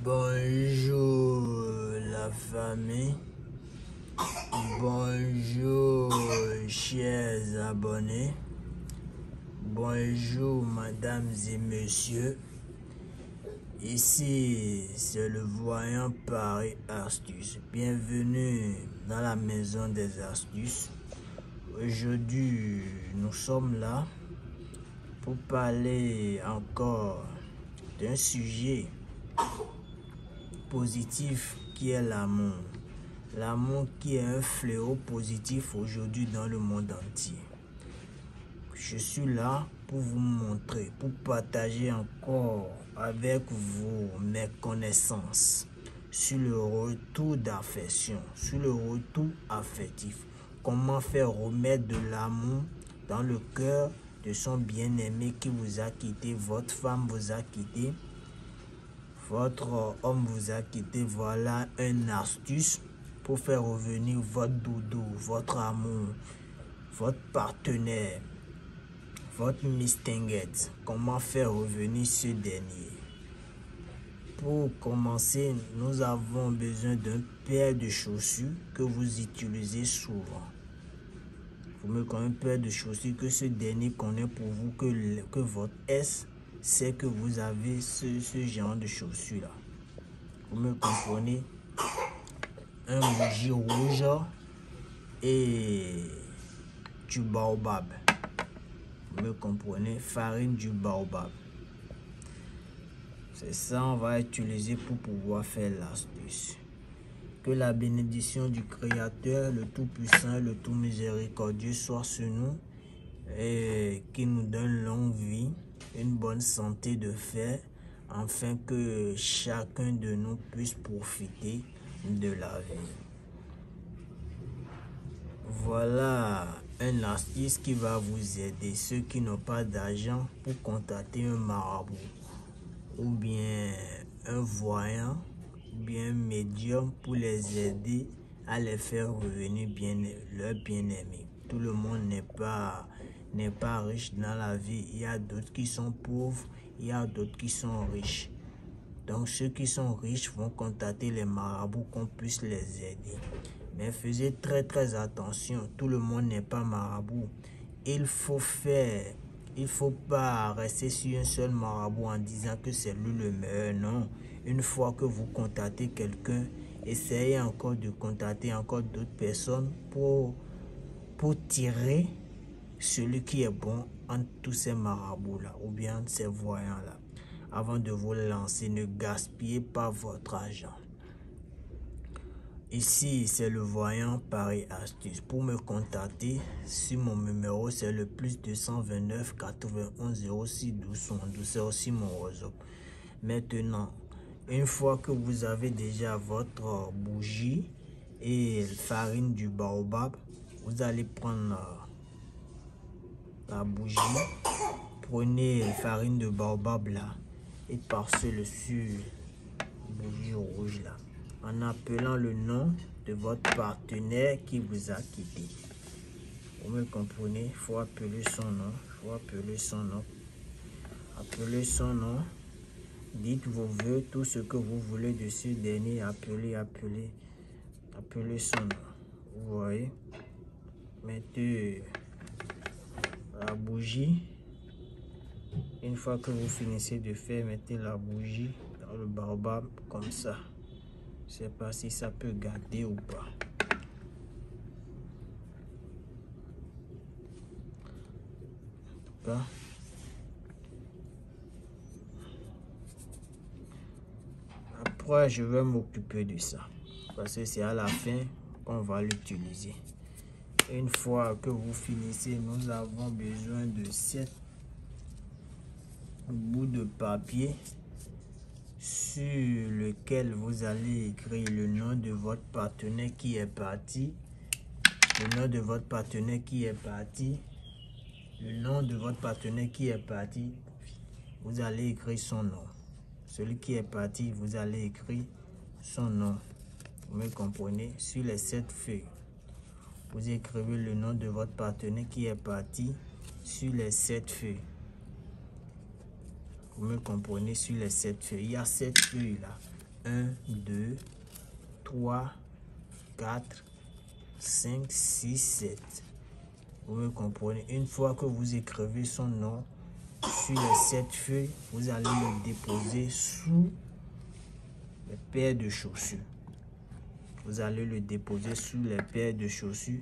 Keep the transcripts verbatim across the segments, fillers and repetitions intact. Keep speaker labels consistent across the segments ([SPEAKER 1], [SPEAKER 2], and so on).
[SPEAKER 1] Bonjour la famille, bonjour chers abonnés, bonjour mesdames et messieurs, ici c'est le voyant Paris Astuce, bienvenue dans la maison des astuces. Aujourd'hui nous sommes là pour parler encore d'un sujet positif qui est l'amour. L'amour qui est un fléau positif aujourd'hui dans le monde entier. Je suis là pour vous montrer, pour partager encore avec vous mes connaissances sur le retour d'affection, sur le retour affectif. Comment faire remettre de l'amour dans le cœur de son bien-aimé qui vous a quitté, votre femme vous a quitté, votre homme vous a quitté. Voilà une astuce pour faire revenir votre doudou, votre amour, votre partenaire, votre mistinguette. Comment faire revenir ce dernier? Pour commencer, nous avons besoin d'un paire de chaussures que vous utilisez souvent. Vous me connaissez un paire de chaussures que ce dernier connaît pour vous, que, que votre S c'est que vous avez ce, ce genre de chaussures là. Vous me comprenez? Un bougie rouge et du baobab. Vous me comprenez? Farine du baobab. C'est ça on va utiliser pour pouvoir faire l'astuce. Que la bénédiction du Créateur, le Tout-Puissant, le Tout-Miséricordieux soit sur nous et qui nous donne longue vie, une bonne santé de fer, afin que chacun de nous puisse profiter de la vie. Voilà un astuce qui va vous aider. Ceux qui n'ont pas d'argent pour contacter un marabout ou bien un voyant, ou bien un médium pour les aider à les faire revenir bien, leur bien-aimé. Tout le monde n'est pas n'est pas riche dans la vie. Il y a d'autres qui sont pauvres, il y a d'autres qui sont riches. Donc ceux qui sont riches vont contacter les marabouts qu'on puisse les aider. Mais faites très très attention, tout le monde n'est pas marabout. Il faut faire, il faut pas rester sur un seul marabout en disant que c'est lui le meilleur. Non, une fois que vous contactez quelqu'un, essayez encore de contacter encore d'autres personnes pour, pour tirer celui qui est bon entre tous ces marabouts là ou bien ces voyants là. Avant de vous lancer, ne gaspillez pas votre argent. Ici c'est le voyant Paris Astuce. Pour me contacter sur mon numéro, c'est le plus deux cent vingt-neuf quatre-vingt-onze zéro six douze soixante-douze. C'est aussi mon réseau. Maintenant, une fois que vous avez déjà votre bougie et farine du baobab, vous allez prendre la bougie, prenez la farine de baobab là et passez-le sur la bougie rouge là, en appelant le nom de votre partenaire qui vous a quitté. Vous me comprenez? Il faut appeler son nom, il faut appeler son nom, appeler son nom, dites vos voeux, tout ce que vous voulez de ce dernier, appelez, appelez, appelez son nom. Vous voyez? Mettez la bougie. Une fois que vous finissez de faire, mettez la bougie dans le baobab comme ça. Je sais pas si ça peut garder ou pas. En tout cas, après je vais m'occuper de ça parce que c'est à la fin qu'on va l'utiliser. Une fois que vous finissez, nous avons besoin de sept bouts de papier sur lequel vous allez écrire le nom de votre partenaire qui est parti, le nom de votre partenaire qui est parti, le nom de votre partenaire qui est parti, vous allez écrire son nom. Celui qui est parti, vous allez écrire son nom. Vous me comprenez? Sur les sept feuilles, vous écrivez le nom de votre partenaire qui est parti sur les sept feuilles. Vous me comprenez? Sur les sept feuilles. Il y a sept feuilles là. un, deux, trois, quatre, cinq, six, sept. Vous me comprenez? Une fois que vous écrivez son nom sur les sept feuilles, vous allez le déposer sous les paires de chaussures. Vous allez le déposer sous les paires de chaussures.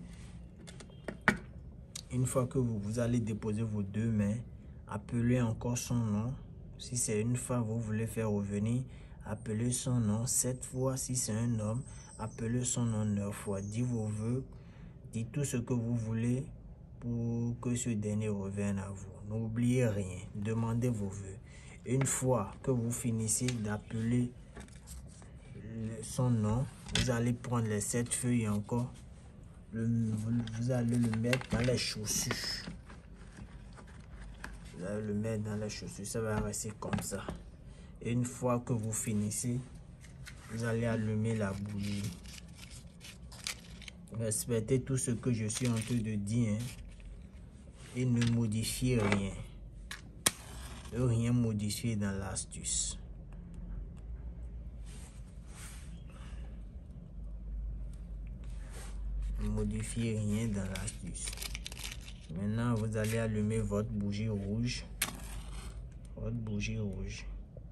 [SPEAKER 1] Une fois que vous, vous allez déposer vos deux mains, appelez encore son nom. Si c'est une femme, vous voulez faire revenir, appelez son nom sept fois. Si c'est un homme, appelez son nom neuf fois. Dites vos vœux, dites tout ce que vous voulez pour que ce dernier revienne à vous. N'oubliez rien, demandez vos vœux. Une fois que vous finissez d'appeler son nom, vous allez prendre les sept feuilles encore, le, vous, vous allez le mettre dans les chaussures. Vous allez le mettre dans les chaussures, ça va rester comme ça. Et une fois que vous finissez, vous allez allumer la bougie. Respectez tout ce que je suis en train de dire, hein, et ne modifiez rien. Ne rien modifier dans l'astuce. Ne modifiez rien dans l'astuce. Maintenant, vous allez allumer votre bougie rouge. Votre bougie rouge.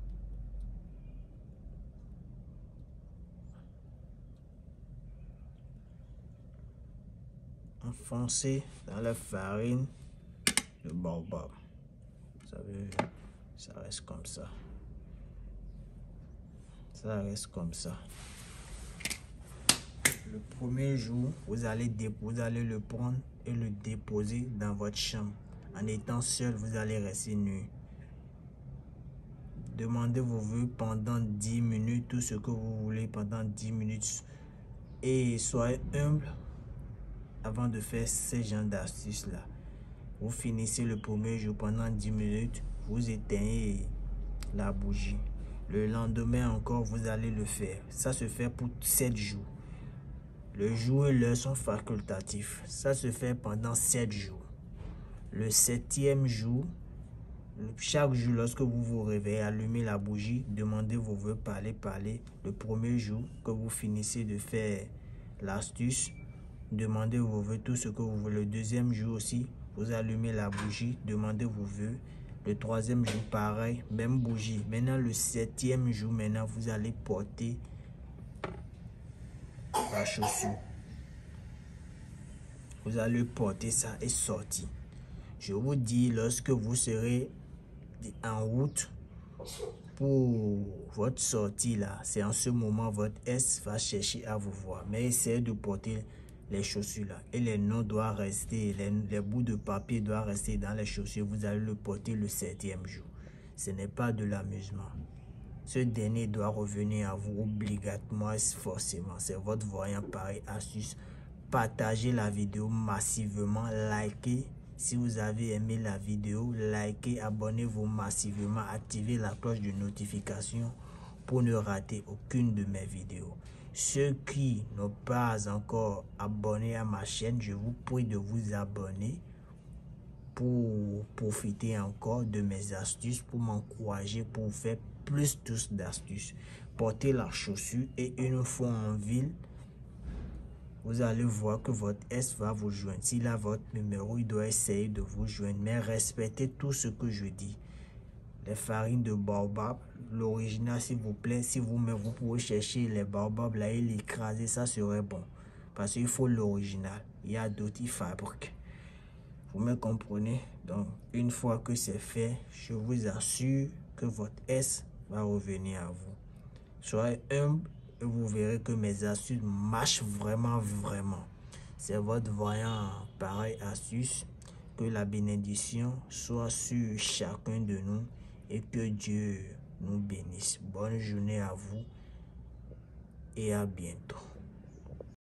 [SPEAKER 1] Enfoncez dans la farine de baobab. Vous savez, ça reste comme ça. Ça reste comme ça. Le premier jour, vous allez, vous allez le prendre et le déposer dans votre chambre. En étant seul, vous allez rester nu. Demandez vos vœux pendant dix minutes, tout ce que vous voulez pendant dix minutes. Et soyez humble avant de faire ces genres d'astuces-là. Vous finissez le premier jour pendant dix minutes, vous éteignez la bougie. Le lendemain encore, vous allez le faire. Ça se fait pour sept jours. Le jour et l'heure sont facultatifs. Ça se fait pendant sept jours. Le septième jour, chaque jour, lorsque vous vous réveillez, allumez la bougie, demandez vos vœux, parlez, parlez. Le premier jour que vous finissez de faire l'astuce, demandez vos vœux, tout ce que vous voulez. Le deuxième jour aussi, vous allumez la bougie, demandez vos vœux. Le troisième jour, pareil, même bougie. Maintenant, le septième jour, maintenant, vous allez porter la chaussure. Vous allez porter ça et sortir. Je vous dis, lorsque vous serez en route pour votre sortie là, c'est en ce moment votre S va chercher à vous voir. Mais essayez de porter les chaussures là. Et les noms doivent rester, les, les bouts de papier doivent rester dans les chaussures. Vous allez le porter le septième jour. Ce n'est pas de l'amusement. Ce dernier doit revenir à vous obligatoirement, forcément. C'est votre voyant pareil astuce. Partagez la vidéo massivement, likez. Si vous avez aimé la vidéo, likez, abonnez-vous massivement, activez la cloche de notification pour ne rater aucune de mes vidéos. Ceux qui n'ont pas encore abonné à ma chaîne, je vous prie de vous abonner pour profiter encore de mes astuces, pour m'encourager, pour faire plus tous d'astuces. Portez la chaussure et une fois en ville, vous allez voir que votre S va vous joindre. S'il a votre numéro, il doit essayer de vous joindre. Mais respectez tout ce que je dis. Les farines de baobab, l'original s'il vous plaît. Si vous, mais vous pouvez chercher les baobabs là et l'écraser, ça serait bon. Parce qu'il faut l'original. Il y a d'autres qui fabriquent. Vous me comprenez? Donc, une fois que c'est fait, je vous assure que votre S va revenir à vous. Soyez humble. Et vous verrez que mes astuces marchent vraiment, vraiment. C'est votre voyant pareil astuce. Que la bénédiction soit sur chacun de nous et que Dieu nous bénisse. Bonne journée à vous et à bientôt.